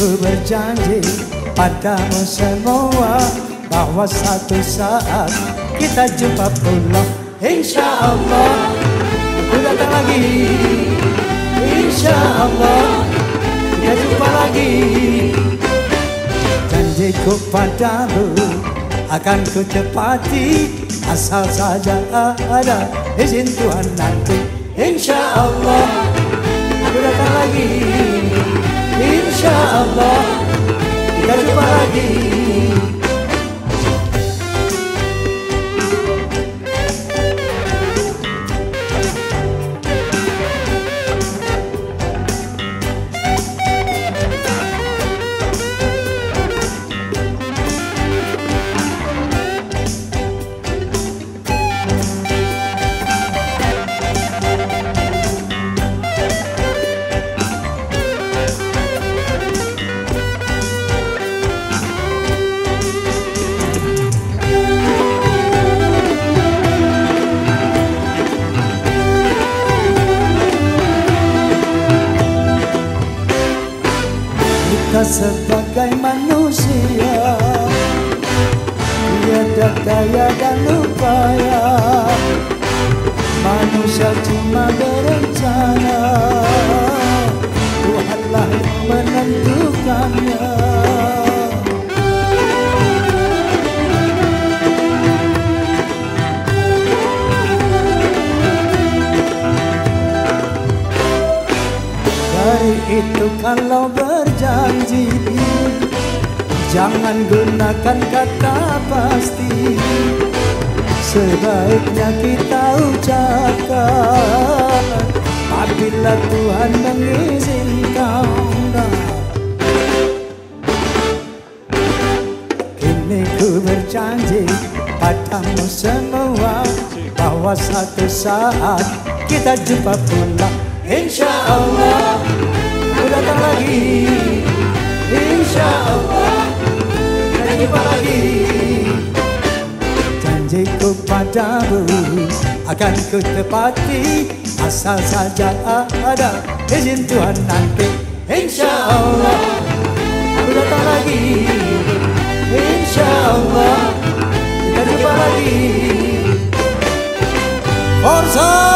ku berjanji padamu semua bahwa satu saat kita jumpa pula. Insya Allah aku datang lagi. Insya Allah kita jumpa lagi. Janjiku padamu akan ku tepati, asal saja ada izin Tuhan nanti. Insya Allah aku datang lagi. Insya Allah kita jumpa lagi. Kita sebagai manusia tiada daya dan upaya, manusia cuma berencana, Tuhanlah yang menentukannya. Dari itu kalau berjanji jangan gunakan kata pasti, sebaiknya kita ucapkan apabila Tuhan mengizinkan. Kini ku berjanji padamu semua bahwa satu saat kita jumpa pula. Insya Allah aku datang lagi. Insya Allah kita jumpa lagi. Janjiku padamu akan ku tepati, asal saja ada izin Tuhan nanti. Insya Allah aku datang lagi. Insya Allah kita jumpa lagi. Forza!